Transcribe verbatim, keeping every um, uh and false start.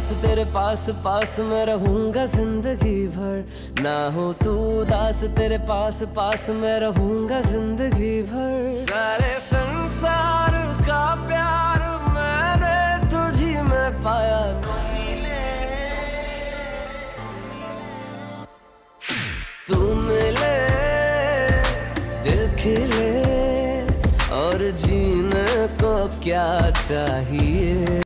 पास तेरे पास पास मैं रहूंगा जिंदगी भर, ना हो तू उदास तेरे पास पास मैं रहूंगा जिंदगी भर। सारे संसार का प्यार मैंने तुझी में पाया, तू मिले दिल खिले और जीने को क्या चाहिए।